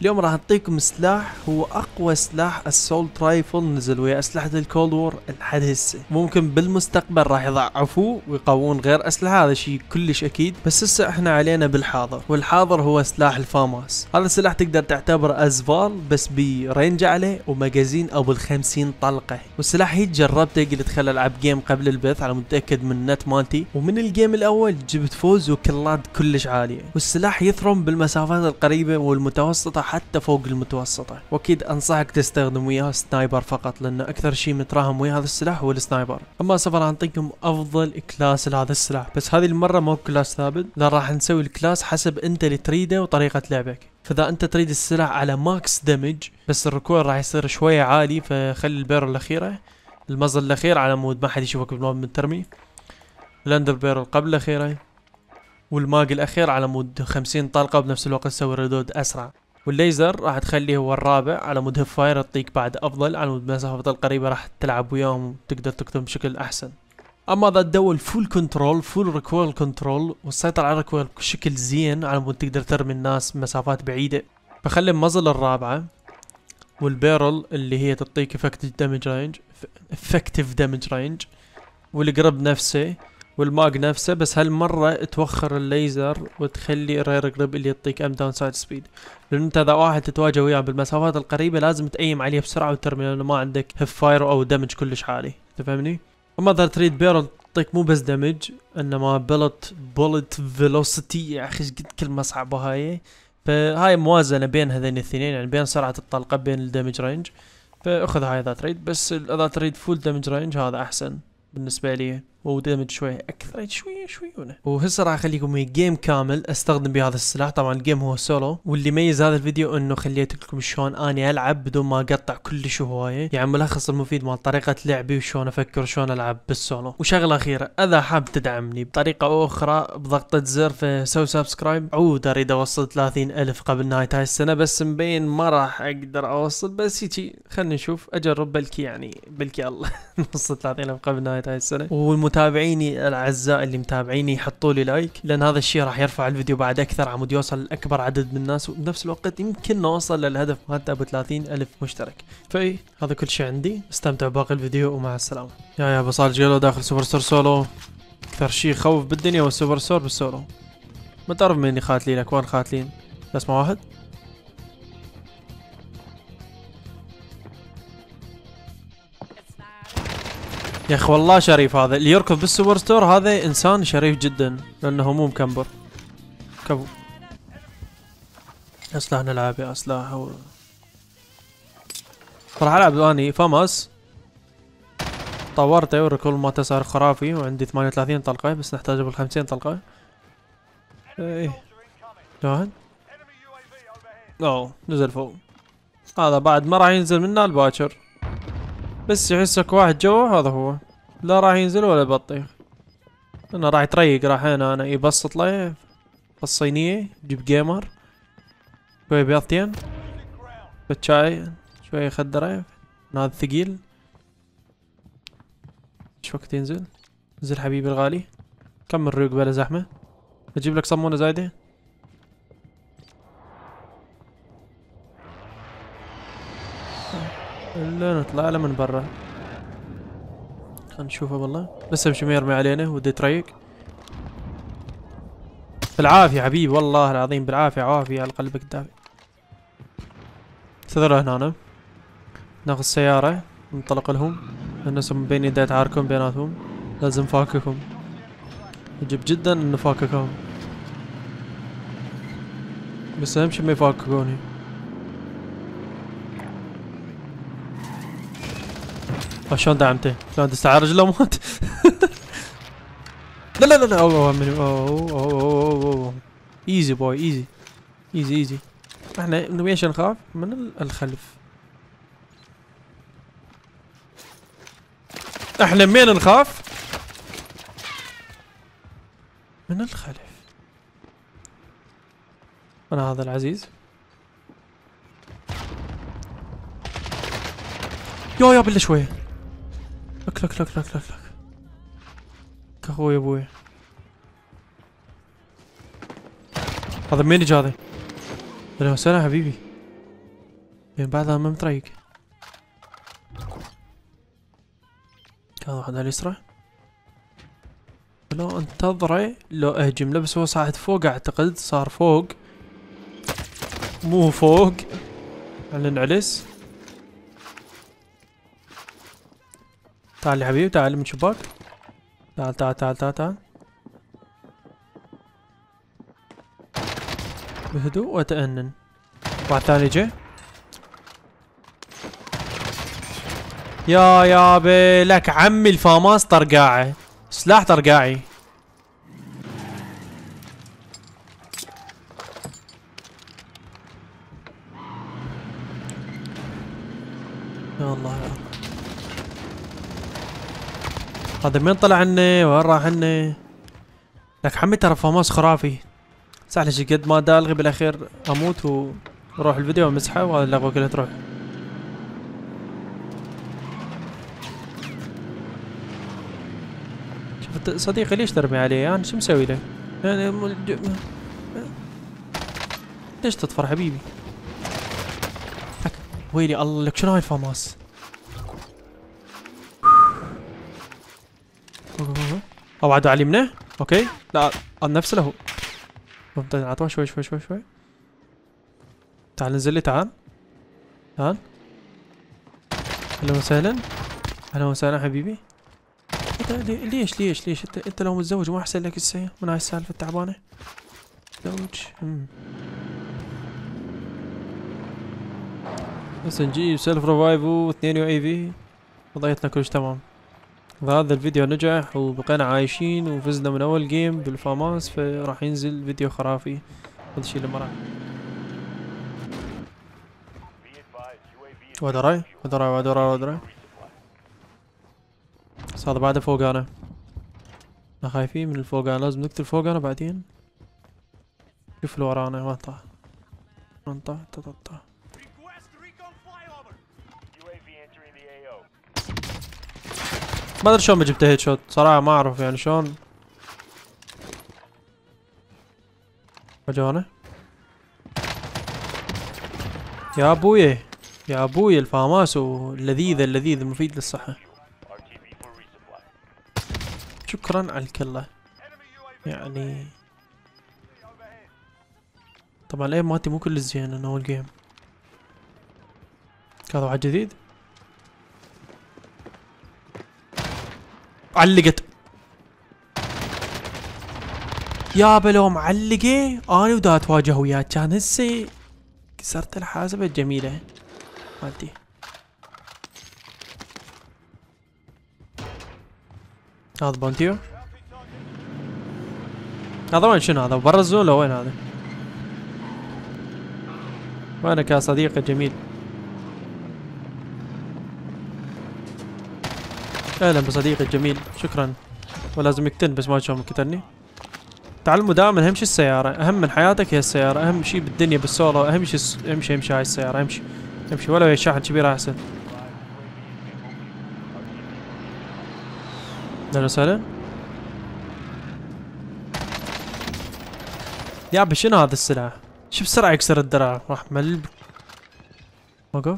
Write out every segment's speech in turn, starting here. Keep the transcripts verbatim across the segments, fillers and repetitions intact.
اليوم راح نعطيكم سلاح هو اقوى سلاح السولت رايفل نزل ويا اسلحة الكولد وور لحد هسه. ممكن بالمستقبل راح يضعفوه ويقوون غير اسلحة، هذا شيء كلش اكيد، بس هسه احنا علينا بالحاضر، والحاضر هو سلاح الفاماس. هذا السلاح تقدر تعتبره ازفال بس برينج عليه ومجازين ابو الخمسين طلقة، والسلاح هيك جربته قلت خل العب جيم قبل البث على متأكد من النت مالتي، ومن الجيم الاول جبت فوز وكلات كلش عالية، والسلاح يثرم بالمسافات القريبة والمتوسطة حتى فوق المتوسطة، واكيد انصحك تستخدم وياه سنايبر فقط لانه اكثر شيء متراهم ويا هذا السلاح هو السنايبر. اما سوف راح نعطيكم افضل كلاس لهذا السلاح، بس هذه المرة مو كلاس ثابت، لا راح نسوي الكلاس حسب انت اللي تريده وطريقة لعبك. فاذا انت تريد السلاح على ماكس دمج بس الركور راح يصير شوية عالي، فخلي البيرل الاخيرة المظل الاخير على مود ما حد يشوفك بالماب من ترمي، الاندر بيرل قبل الاخيرة، والماج الاخير على مود خمسين طلقة وبنفس الوقت تسوي ريدود اسرع، والليزر راح تخليه هو الرابع على مود هيب فاير تطيق بعد افضل، على مود المسافات القريبة راح تلعب وياهم وتقدر تكتب بشكل احسن. اما اذا تدور فول كنترول فول ريكويل كنترول والسيطرة على الريكويل بشكل زين على مود تقدر ترمي الناس مسافات بعيدة، فخلي المظل الرابعة، والبيرل اللي هي تعطيك افكتيف دامج رينج افكتيف دامج رينج، والقرب نفسه، والماج نفسه، بس هالمرة توخر الليزر وتخلي الرير قرب اللي يعطيك ام داون سايد سبيد، لان انت اذا واحد تتواجه وياه بالمسافات القريبة لازم تأيم عليه بسرعة وترمي لانه ما عندك هيب فاير او دمج كلش عالي، تفهمني؟ اما اذا تريد بيرل تعطيك مو بس دمج انما بلت بولت فيلوسيتي، يا اخي قد كلمة صعبة هاي، فهاي موازنة بين هذين الاثنين، يعني بين سرعة الطلقة بين الدمج رينج، فاخذ هاي اذا تريد، بس اذا تريد فول دمج رينج هذا احسن بالنسبة لي، ودمج شوي اكثر شوي شوي هنا. وهسه راح اخليكم جيم كامل استخدم بهذا السلاح، طبعا الجيم هو سولو، واللي يميز هذا الفيديو انه خليت لكم شلون اني العب بدون ما اقطع كلش هوايه، يعني ملخص المفيد مال طريقه لعبي وشلون افكر وشلون العب بالسولو. وشغله اخيره، اذا حاب تدعمني بطريقه او اخرى بضغطه زر فسوي سبسكرايب، عود اريد اوصل ثلاثين الف قبل نهايه هاي السنه، بس مبين ما راح اقدر اوصل، بس هيجي خلينا نشوف اجرب، بلكي يعني بلكي الله نوصل ثلاثين الف قبل نهايه هاي السنه. والمتابعيني الاعزاء اللي متابعيني يحطوا لي لايك، لان هذا الشيء راح يرفع الفيديو بعد اكثر عمود يوصل لاكبر عدد من الناس، وبنفس الوقت يمكن نوصل للهدف مالته ابو ثلاثين الف مشترك. فاي هذا كل شيء عندي، استمتعوا باقي الفيديو ومع السلامه. يا يا بصال جيلو داخل سوبر ستور سولو، اكثر شيء يخوف بالدنيا هو السوبر ستور بالسولو، ما تعرف مين اللي خاتلين اكوان خاتلين، اسمع واحد يا اخي والله شريف، هذا اللي يركض بالسوبر ستور هذا انسان شريف جدا لانه مو مكمبر. كفو اسلحة نلعب يا اسلحة و... راح العب اني فاماس، طورته والركول مالته صار خرافي، وعندي ثمانية وثلاثين طلقة بس نحتاج بال خمسين طلقة. ايه واحد اوه نزل فوق، هذا بعد ما راح ينزل منا الباكر، بس يحسك واحد جوا هذا هو، لا راح ينزل ولا بطيخ، انا راح يتريق، راح هنا انا يبسط له الصينية، يجيب جيمر شوي بيضتين بتشاي شوي خدره، هذا ثقيل. ايش وقت ينزل؟ نزل حبيبي الغالي، كمل ريوق بلا زحمة، اجيب لك صمونة زايدة. الا نطلع له من برا، خلينا نشوفه والله، بس امشي ما يرمي علينا ودي يتريق. بالعافية حبيبي والله العظيم بالعافية، عافية على قلبك الدافي. انتظروا هنا أنا. ناخذ السيارة ننطلق لهم، الناس بين يدي يتعاركون بيناتهم، لازم فاككهم، يجب جدا انه فاككهم، بس اهم شي ما يفاككوني. شلون دعمته؟ شلون دست على رجله ومات؟ لا لا لا لا اوه اوه اوه اوه اوه ايزي بوي ايزي ايزي ايزي. احنا من ويش نخاف؟ من الخلف. احنا من نخاف؟ من الخلف. انا هذا العزيز. يو يا بالله شوية. لك لك لك لك لك لك كاخوي ابوي. هذا مين اجى هذا؟ اهلا وسهلا حبيبي. من بعدها ما متريق. هذا واحد على اليسرى. لو انتظره لو اهجم له، بس هو صاعد فوق اعتقد، صار فوق مو فوق. خلينا نعلس. تعال يا حبيبي، تعال من شباك. تعال تعال تعال تعال تعال بهدوء وتأنن. واحد ثاني جه. يا يابي لك عمي الفاماس طرقاعه، سلاح طرقاعي. يا الله يا الله، هذا مين طلع عني؟ وين راح عني؟ لك عمي ترى فاماس خرافي. سهل شي قد ما دا الغي بالاخير اموت واروح الفيديو وامسحه وهذا اللعبة كلها تروح. شفت صديقي ليش ترمي عليه؟ انا يعني شو مسوي له؟ يعني ليش تطفر حبيبي؟ لك ويلي الله، لك شنو هاي الفاماس؟ او عدوا على اليمنى؟ اوكي لا نفس له. عطوه شوي شوي شوي شوي. تعال نزل لي، تعال تعال. اهلا وسهلا، اهلا وسهلا حبيبي. ليش ليش ليش انت انت لو متزوج ما احسن لك السيء من هاي السالفه التعبانه؟ زوج. امم بس نجيب سيلف ريفايف واثنين يو اي في وضيتنا كلش تمام. هذا الفيديو نجح وبقينا عايشين وفزنا من اول جيم بالفاماس، فراح ينزل فيديو خرافي. هذا الشيء اللي ما راح. ودراي ودراي ودراي ودراي. بس هذا بعده فوق انا. ما خايفين من الفوق، انا لازم نقتل فوق انا بعدين. شوف اللي ورانا وين طاح؟ وين طاح؟ طاح. ما ادري شلون ما جبته هيد شوت صراحة، ما اعرف يعني شلون. وجونا يا ابوي يا ابوي، الفاماسو اللذيذ اللذيذ المفيد للصحة. شكرا على الكلة يعني. طبعا الايم مالتي مو كل زين، انا اول جيم. هذا واحد جديد. علقت يابا، لو معلقه انا ودا اتواجه وياه كان هسه كسرت الحاسبة الجميلة مالتي. هذا بونتيو. هذا وين شنو هذا؟ برا الزون ولا وين هذا؟ وينك يا صديقي الجميل؟ اهلا بصديقي الجميل، شكرا. ولازم يقتلني بس ما شلون قتلني. تعلموا دائما اهم شيء السيارة، اهم من حياتك هي السيارة، اهم شيء بالدنيا بالسولو، اهم شيء اهم شيء امشي هاي السيارة، امشي امشي ولو هي شاحن كبيرة احسن. اهلا وسهلا. يابا شنو هذا السلاح؟ شو بسرعة يكسر الدرع، راح مل. وقف.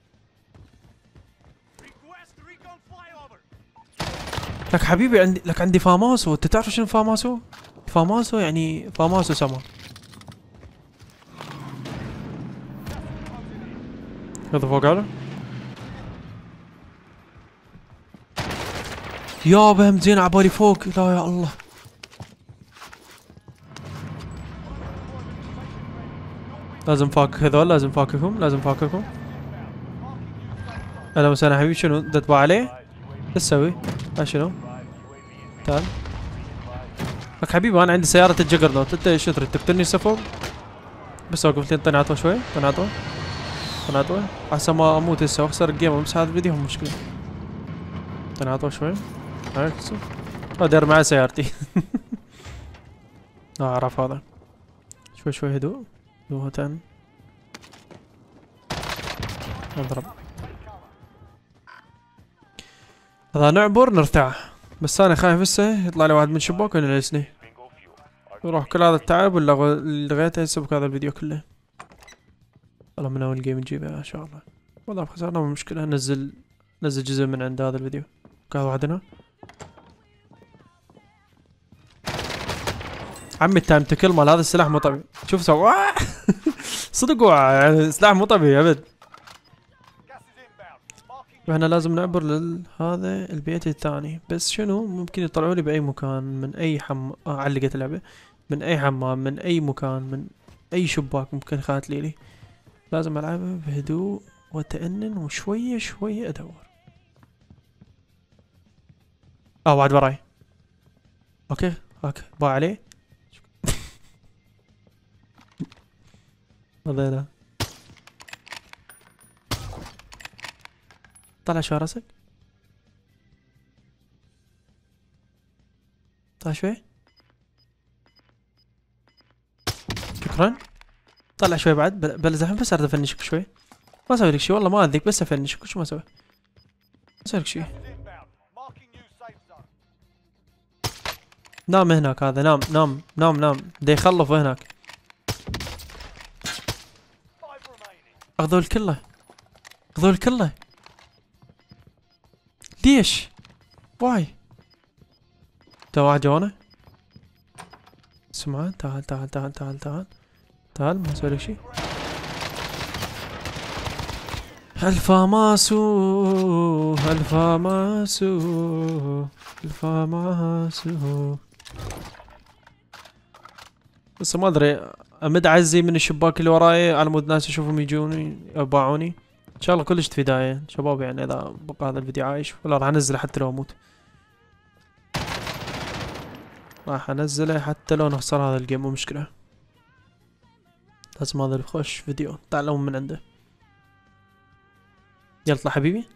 لك حبيبي عندي لك عندي فاماسو، انت تعرف شنو فاماسو؟ فاماسو يعني فاماسو سما. هذا فوق على يابا هم زين عبالي فوق. لا يا الله. لازم فاكك هذول، لازم فاككهم لازم فاككهم. اهلا وسهلا حبيبي. شنو تتبع عليه؟ ايش تسوي؟ ها شنو؟ تعال. لك حبيبي انا عندي سيارة الجقرنوت، انت ايش تريد تقتلني هسه فوق؟ بس اوقف لي، انطيني عطوه شوي، انطيني عطوه انطيني عطوه احسن ما اموت هسه واخسر الجيم وامسح هذا الفيديو، مو مشكلة. انطيني عطوه شوي. هاي ادير معي سيارتي. اه اعرف هذا. شوي شوي هدوء هدوء تاني. اضرب. هذا نعبر نرتاح، بس انا خايف هسه يطلع لي واحد من شباك وينعسني يروح كل هذا التعب واللي لغيته هسه بهذا الفيديو كله. والله من اول جيم نجيبها ان شاء الله. والله خسرنا مو مشكلة، نزل نزل جزء من عند هذا الفيديو. هذا واحد هنا. عمي التايم تكل مال هذا السلاح مو طبيعي. شوف سوا صدق وقع يعني سلاح مو طبيعي ابد. احنا لازم نعبر لهذا البيت الثاني، بس شنو ممكن يطلعوا لي باي مكان من اي حم آه علقت اللعبة، من اي حمام، من اي مكان، من اي شباك ممكن خات لي لي. لازم العبها بهدوء وتأنن وشوية شوية ادور. اه واحد وراي. اوكي اوكي باع عليه. هذا طلع شو راسك؟ طلع شوي. شكرا. طلع شوي بعد. بل زحمة بس اريد افنشك شوي. ما اسوي لك شي والله، ما اذيك بس افنشك وش ما اسوي. ما اسوي لك شي. نام هناك هذا. نام نام نام نام. دا يخلف هناك. اخذول كله. اخذول كله. ليش؟ واي. تا واحد جوانا. اسمع تعال تعال تعال تعال تعال تعال ما اسوي لك شي. الفاماسو الفاماسو الفاماسو. بس ما ادري امد عزي من الشباك اللي وراي على مود ناس يشوفهم يجوني يباعوني. ان شاء الله كلش فداية شباب، يعني اذا بقى هذا الفيديو عايش ولا راح انزله حتى لو اموت. راح انزله حتى لو نخسر هذا الجيم مو مشكلة. لازم هذا يخش فيديو تعلمون من عنده. يلا اطلع حبيبي.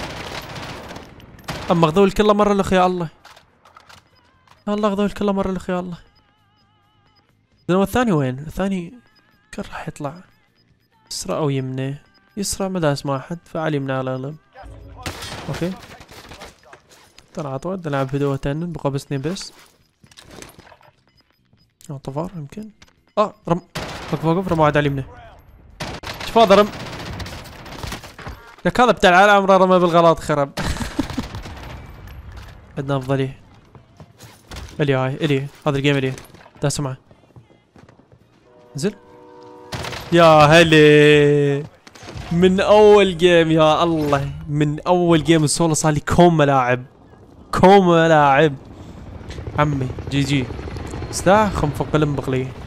اما اخذول كله مرة لخ يا الله. الله اخذول كله مرة لخ يا الله. الثاني وين؟ الثاني كان راح يطلع يسرى او يمنى. يسرى مدى اسمع احد فعل يمنى على الاغلب. اوكي طلع عطوة نلعب فيديو تاني بقى بس اثنين بس. اه طفار يمكن. اه رم وقف وقف رمى واحد على اليمنى. شوف هذا رم. لك هذا بتاع العالم عمره رمى بالغلط خرب. عندنا افضلية. الي هاي الي هذا الجيم الي. داس معه. نزل. يا هلي من اول جيم يا الله، من اول جيم السولو صار لي كوم ملاعب كوم ملاعب عمي. جي جي سلاح خنفق قلم بقلي.